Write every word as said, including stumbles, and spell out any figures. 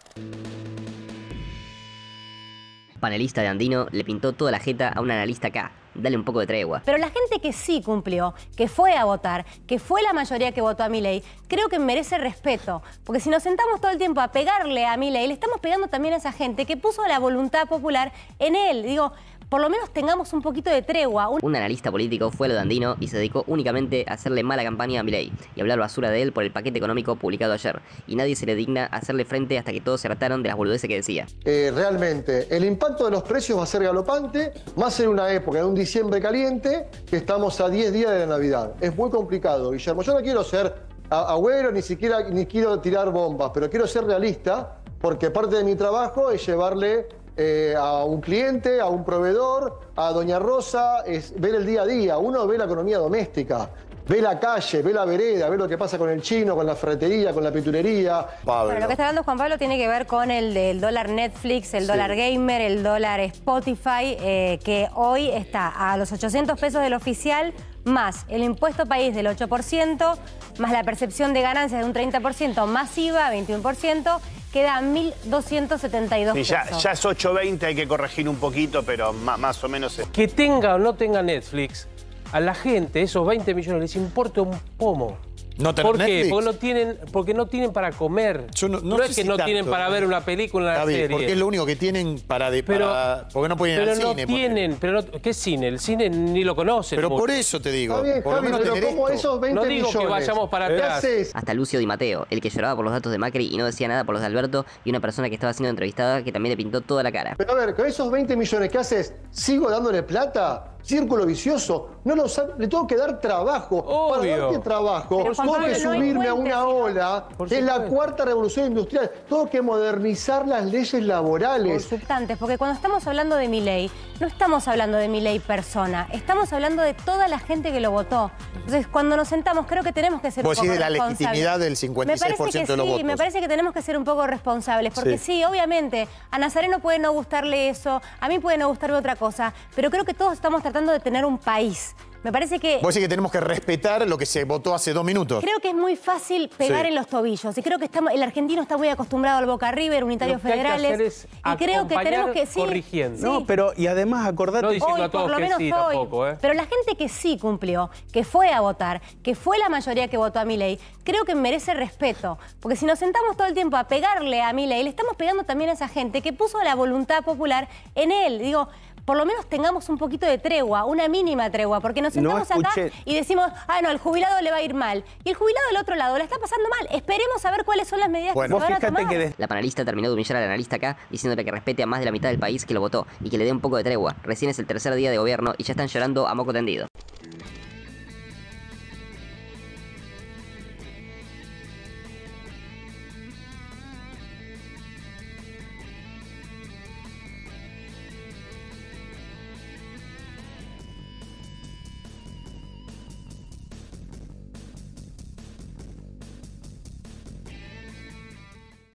Panelista de Andino le pintó toda la jeta a un analista acá. Dale un poco de tregua. Pero la gente que sí cumplió, que fue a votar, que fue la mayoría que votó a Milei, creo que merece respeto. Porque si nos sentamos todo el tiempo a pegarle a Milei, le estamos pegando también a esa gente que puso la voluntad popular en él. Digo, por lo menos tengamos un poquito de tregua. Un... un analista político fue a lo de Andino y se dedicó únicamente a hacerle mala campaña a Milei y hablar basura de él por el paquete económico publicado ayer. Y nadie se le digna a hacerle frente hasta que todos se hartaron de las boludeces que decía. Eh, realmente, el impacto de los precios va a ser galopante, más en una época, en un diciembre caliente, que estamos a diez días de la Navidad. Es muy complicado, Guillermo. Yo no quiero ser agüero, ni siquiera ni quiero tirar bombas, pero quiero ser realista, porque parte de mi trabajo es llevarle Eh, a un cliente, a un proveedor, a Doña Rosa, es ver el día a día. Uno ve la economía doméstica, ve la calle, ve la vereda, ve lo que pasa con el chino, con la ferretería, con la pinturería. Bueno, lo que está hablando Juan Pablo tiene que ver con el del dólar Netflix, el sí. dólar gamer, el dólar Spotify, eh, que hoy está a los ochocientos pesos del oficial, más el impuesto país del ocho por ciento, más la percepción de ganancias de un treinta por ciento, más I V A, veintiuno por ciento, queda mil doscientos setenta y dos sí, ya, pesos. Ya es ocho veinte, hay que corregir un poquito, pero más, más o menos es. Que tenga o no tenga Netflix, a la gente, esos veinte millones, les importa un pomo. ¿No tener ¿Por qué? Netflix? Porque no tienen, porque no tienen para comer. Yo no, no, no sé es que si no tanto, tienen para ver una película, una serie. Porque es lo único que tienen para... De, pero, para porque no pueden ir pero al no cine. Tienen, pero no, ¿qué cine? El cine ni lo conocen. Pero mucho. por eso te digo. Está bien, por lo Javi, menos pero tener como esto. esos veinte No digo millones, que vayamos para ¿qué atrás. haces? Hasta Lucio Di Matteo, el que lloraba por los datos de Macri y no decía nada por los de Alberto, y una persona que estaba siendo entrevistada que también le pintó toda la cara. Pero a ver, con esos veinte millones, ¿qué haces? ¿Sigo dándole plata? ¿Círculo vicioso? No lo sabe, le tengo que dar trabajo. Obvio. Para darte trabajo, Pero, Juan tengo Pablo, que no subirme a encuentres, una sino- ola, Por que es la supuesto. cuarta revolución industrial. Tengo que modernizar las leyes laborales. Importantes, porque cuando estamos hablando de Milei, no estamos hablando de Milei persona, estamos hablando de toda la gente que lo votó. Entonces, cuando nos sentamos, creo que tenemos que ser Vos un poco decís de la responsables. legitimidad del cincuenta y seis por ciento de los sí, votos. me parece que tenemos que ser un poco responsables, porque sí. Sí. sí, obviamente, a Nazareno puede no gustarle eso, a mí puede no gustarme otra cosa, pero creo que todos estamos tratando de tener un país. Me parece que... Vos decís que tenemos que respetar lo que se votó hace dos minutos. Creo que es muy fácil pegar Sí. en los tobillos y creo que estamos, el argentino está muy acostumbrado al Boca River, Unitarios Lo que hay que Federales. hacer es y creo que tenemos que... Sí, corrigiendo. sí. No, pero y además acordate... No diciendo Hoy, a todos por lo que menos sí, hoy. tampoco, ¿eh? Pero la gente que sí cumplió, que fue a votar, que fue la mayoría que votó a Milei, creo que merece respeto. Porque si nos sentamos todo el tiempo a pegarle a Milei, le estamos pegando también a esa gente que puso la voluntad popular en él. Digo, por lo menos tengamos un poquito de tregua, una mínima tregua, porque nos No sentamos acá escuché. y decimos, ah, no, al jubilado le va a ir mal. Y el jubilado del otro lado la está pasando mal. Esperemos a ver cuáles son las medidas Bueno, que se Vos van a fíjate tomar. que des- La panelista terminó de humillar al analista acá, diciéndole que respete a más de la mitad del país que lo votó y que le dé un poco de tregua. Recién es el tercer día de gobierno y ya están llorando a moco tendido.